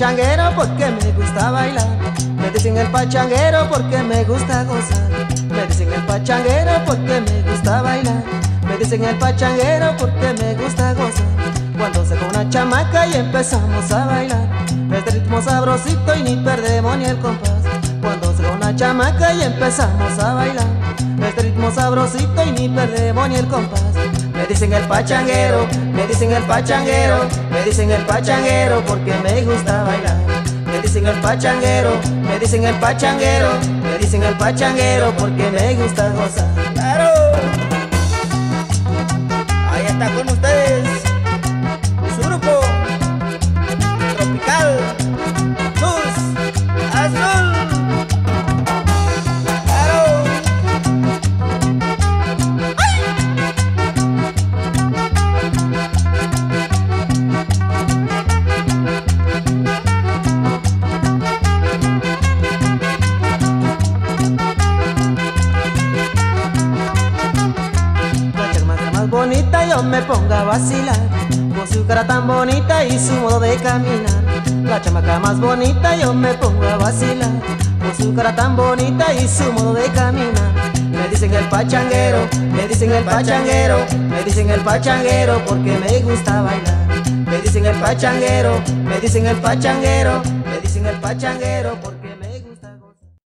pachanguero porque me gusta bailar. Me dicen el pachanguero porque me gusta gozar. Me dicen el pachanguero porque me gusta bailar. Me dicen el pachanguero porque me gusta gozar. Cuando saco una chamaca y empezamos a bailar, este ritmo sabrosito y ni perdemos ni el compás. Cuando saco una chamaca y empezamos a bailar, este ritmo sabrosito y ni perdemos ni el compás. Me dicen el pachanguero, me dicen el pachanguero, me dicen el pachanguero porque me gusta bailar. Me dicen el pachanguero, me dicen el pachanguero, me dicen el pachanguero porque me gusta gozar. ¡Claro! Ahí está con ustedes su grupo Tropical Luz Azul. Bonita yo me pongo a vacilar, con su cara tan bonita y su modo de caminar. La chamaca más bonita yo me pongo a vacilar, con su cara tan bonita y su modo de caminar. Me dicen el pachanguero, me dicen el pachanguero, me dicen el pachanguero porque me gusta bailar. Me dicen el pachanguero, me dicen el pachanguero, me dicen el pachanguero porque